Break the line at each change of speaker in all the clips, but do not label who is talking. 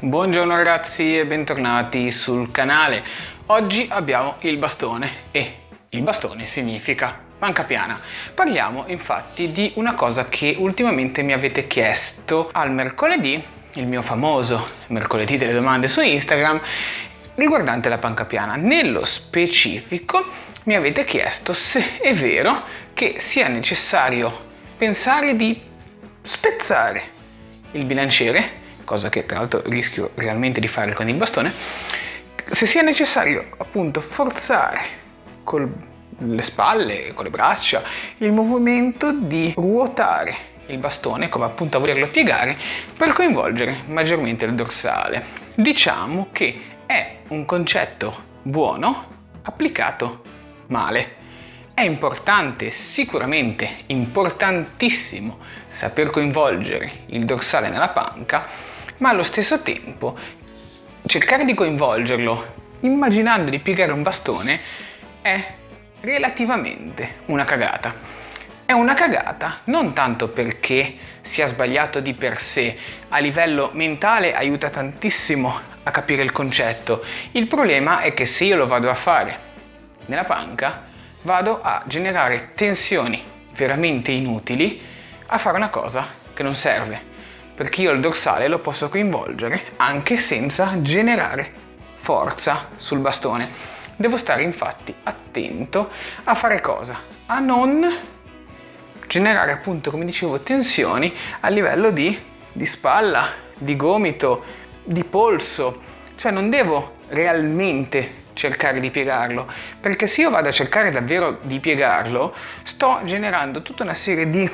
Buongiorno ragazzi e bentornati sul canale. Oggi abbiamo il bastone e il bastone significa panca piana. Parliamo infatti di una cosa che ultimamente mi avete chiesto al mercoledì, il mio famoso mercoledì delle domande su Instagram, riguardante la panca piana. Nello specifico mi avete chiesto se è vero che sia necessario pensare di spezzare il bilanciere, cosa che tra l'altro rischio realmente di fare con il bastone, se sia necessario appunto forzare con le spalle, con le braccia, il movimento di ruotare il bastone, come appunto a volerlo piegare, per coinvolgere maggiormente il dorsale. Diciamo che è un concetto buono applicato male. È importante, sicuramente importantissimo, saper coinvolgere il dorsale nella panca, ma allo stesso tempo cercare di coinvolgerlo immaginando di piegare un bastone è relativamente una cagata. È una cagata non tanto perché sia sbagliato di per sé, a livello mentale aiuta tantissimo a capire il concetto. Il problema è che se io lo vado a fare nella panca, vado a generare tensioni veramente inutili a fare una cosa che non serve, perché io il dorsale lo posso coinvolgere anche senza generare forza sul bastone. Devo stare infatti attento a fare cosa? A non generare appunto, come dicevo, tensioni a livello di spalla, di gomito, di polso. Cioè non devo realmente cercare di piegarlo, perché se io vado a cercare davvero di piegarlo sto generando tutta una serie di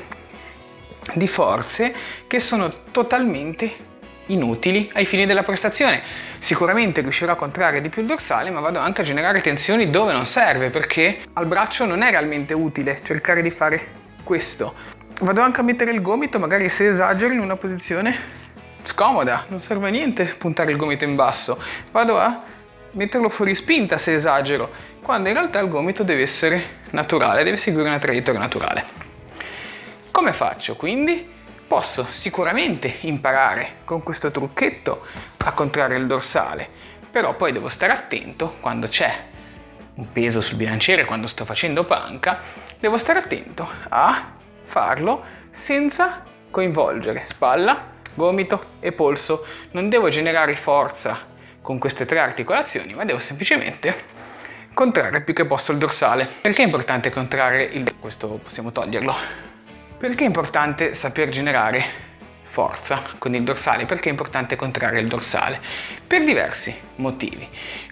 forze che sono totalmente inutili ai fini della prestazione. Sicuramente riuscirò a contrarre di più il dorsale, ma vado anche a generare tensioni dove non serve, perché al braccio non è realmente utile cercare di fare questo. Vado anche a mettere il gomito, magari se esagero, in una posizione scomoda, non serve a niente puntare il gomito in basso, vado a metterlo fuori spinta se esagero, quando in realtà il gomito deve essere naturale, deve seguire una traiettoria naturale. Come faccio quindi? Posso sicuramente imparare con questo trucchetto a contrarre il dorsale, però poi devo stare attento quando c'è un peso sul bilanciere, quando sto facendo panca, devo stare attento a farlo senza coinvolgere spalla, gomito e polso. Non devo generare forza con queste tre articolazioni, ma devo semplicemente contrarre più che posso il dorsale. Perché è importante contrarre il... questo possiamo toglierlo. Perché è importante saper generare forza con il dorsale? Perché è importante contrarre il dorsale? Per diversi motivi.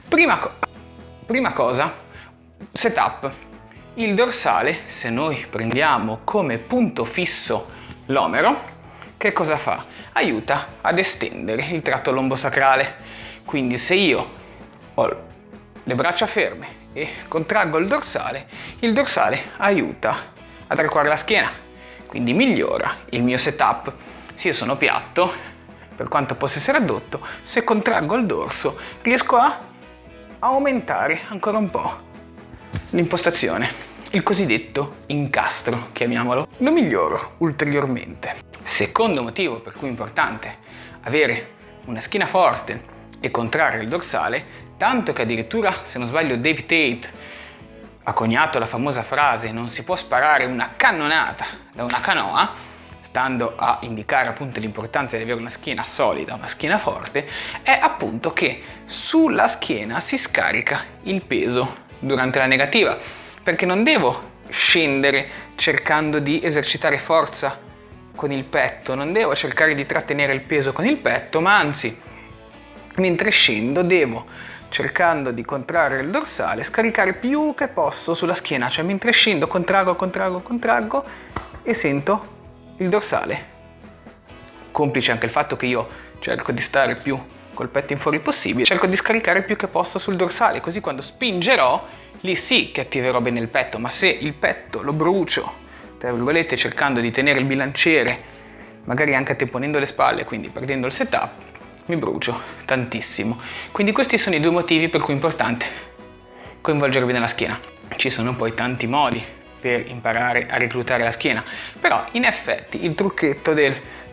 Prima cosa, setup. Il dorsale, se noi prendiamo come punto fisso l'omero, che cosa fa? Aiuta ad estendere il tratto lombosacrale. Quindi se io ho le braccia ferme e contraggo il dorsale aiuta ad arcuare la schiena, quindi migliora il mio setup. Se io sono piatto, per quanto possa essere addotto, se contraggo il dorso riesco a aumentare ancora un po' l'impostazione, il cosiddetto incastro, chiamiamolo. Lo miglioro ulteriormente. Secondo motivo per cui è importante avere una schiena forte e contrarre il dorsale, tanto che addirittura, se non sbaglio, Dave Tate ha coniato la famosa frase non si può sparare una cannonata da una canoa, stando a indicare appunto l'importanza di avere una schiena solida, una schiena forte, è appunto che sulla schiena si scarica il peso durante la negativa, perché non devo scendere cercando di esercitare forza con il petto, non devo cercare di trattenere il peso con il petto, ma anzi, mentre scendo devo, cercando di contrarre il dorsale, scaricare più che posso sulla schiena, cioè mentre scendo contraggo e sento il dorsale. Complice anche il fatto che io cerco di stare più col petto in fuori possibile, cerco di scaricare più che posso sul dorsale, così quando spingerò, lì sì che attiverò bene il petto, ma se il petto lo brucio, tra virgolette, cercando di tenere il bilanciere, magari anche atteponendo le spalle, quindi perdendo il setup, mi brucio tantissimo. Quindi questi sono i due motivi per cui è importante coinvolgere bene la schiena. Ci sono poi tanti modi per imparare a reclutare la schiena, però in effetti il trucchetto del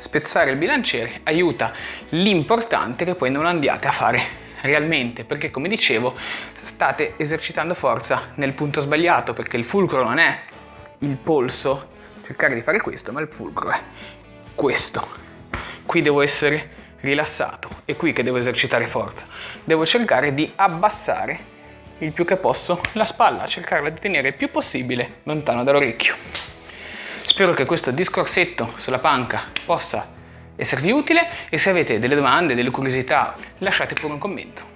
spezzare il bilanciere aiuta. L'importante è che poi non andiate a fare realmente, perché come dicevo state esercitando forza nel punto sbagliato, perché il fulcro non è il polso, cercare di fare questo, ma il fulcro è questo. Qui devo essere rilassato, è qui che devo esercitare forza, devo cercare di abbassare il più che posso la spalla, cercarla di tenere il più possibile lontano dall'orecchio. Spero che questo discorsetto sulla panca possa esservi utile, e se avete delle domande, delle curiosità, lasciate pure un commento.